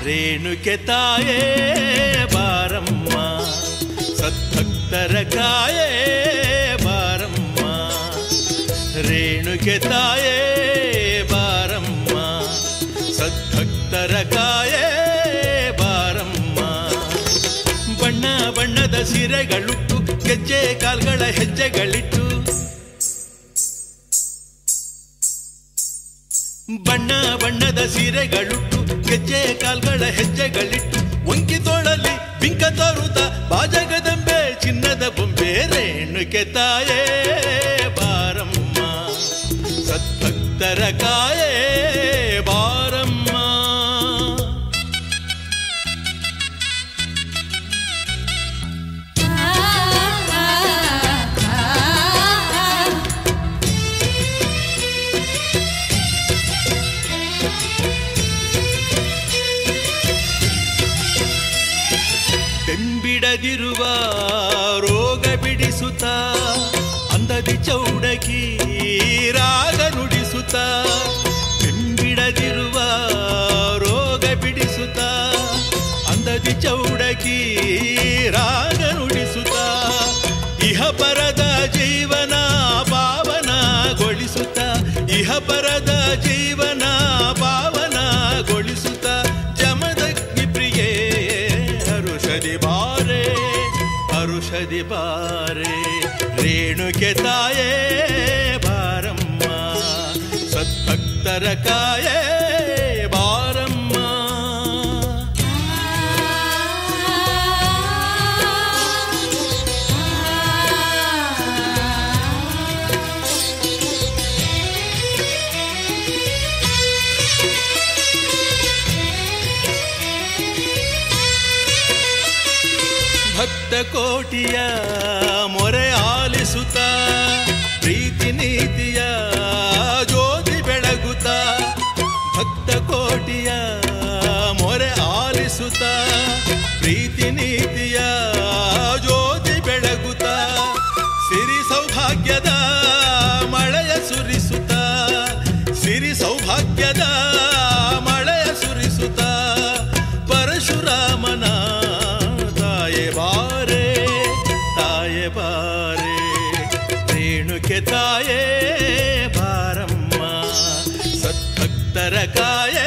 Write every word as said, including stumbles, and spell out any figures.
ರೇಣುಕೆ ತಾಯೇ ಬಾರಮ್ಮ, ಸದ್ಭಕ್ತರ ಕಾಯೇ ಬಾರಮ್ಮ. ರೇಣುಕೆ ತಾಯೇ ಬಾರಮ್ಮ, ಸದ್ಭಕ್ತರ ಕಾಯೇ ಬಾರಮ್ಮ. ಬಣ್ಣ ಬಣ್ಣದ ಸೀರೆಗಳುಟ್ಟು, ಗೆಜ್ಜೆ ಕಾಲ್ಗಳ ಹೆಜ್ಜೆಗಳಿಟ್ಟು, ಬಣ್ಣ ಬಣ್ಣದ ಸೀರೆಗಳುಟ್ಟು, ಗೆಜ್ಜೆ ಕಾಲ್ಗಳ ಹೆಜ್ಜೆಗಳಿಟ್ಟು, ಒಂಕಿ ತೋಳಲಿ ಬಿಂಕ ತೋರುತ್ತ ಬಾಜಗದಂಬೆ ಚಿನ್ನದ ಬೊಂಬೆ. ರೇಣುಕೆ ತಾಯೇ ಬಾರಮ್ಮ, ಸದ್ಭಕ್ತರ ಕಾಯೇ ಬಾರಮ್ಮ. ಬೆಂಬಿಡದಿರುವ ರೋಗ ಬಿಡಿಸುತ್ತ, ಅಂದದಿ ಚೌಡಕಿ ರಾಗ ನುಡಿಸುತ್ತ. ಬೆಂಬಿಡದಿರುವ ರೋಗ ಬಿಡಿಸುತ್ತ, ಅಂದದಿ ಚೌಡಕಿ ರಾಗ ನುಡಿಸುತ್ತ. ಇಹ ಪರದ ಜೀವನ ಪಾವನಗೊಳಿಸುತ್ತ, ಇಹ ಪರದ ಜೀವನ ಪಾವನಗೊಳಿಸುತ್ತ. ಜಮದಗ್ನಿ ಪ್ರಿಯೇ ಹರುಷದಿ ಬಾರೆ, ಹರುಷದಿ ಬಾರೆ. ರೇಣುಕೆ ತಾಯೇ ಬಾರಮ್ಮ, ಸದ್ಭಕ್ತರ ಕಾಯೇ ಬಾರಮ್ಮ. ಭಕ್ತ ಕೋಟಿಯ ಮೊರೆ ಆಲಿಸುತ್ತ, ಪ್ರೀತಿ ನೀತಿಯ ಜ್ಯೋತಿ ಬೆಳಗುತ್ತ. ಭಕ್ತ ಕೋಟಿಯ ಮೊರೆ ಆಲಿಸುತ್ತ, ಪ್ರೀತಿ ನೀತಿಯ ಜ್ಯೋತಿ ಬೆಳಗುತ್ತ. ಸಿರಿ ಸೌಭಾಗ್ಯದ ಮಳೆಯ ಸುರಿಸುತ್ತ, ಸಿರಿ ಸೌಭಾಗ್ಯದ ಮಳೆಯ ಸುರಿಸುತ್ತ. ಪರಶುರಾಮನ ತಾಯೇ ಬಾರೆ, ತಾಯೇ ಬಾರೆ. ರೇಣುಕೆ ತಾಯೇ ಬಾರಮ್ಮ, ಸದ್ಭಕ್ತರ ಕಾಯೇ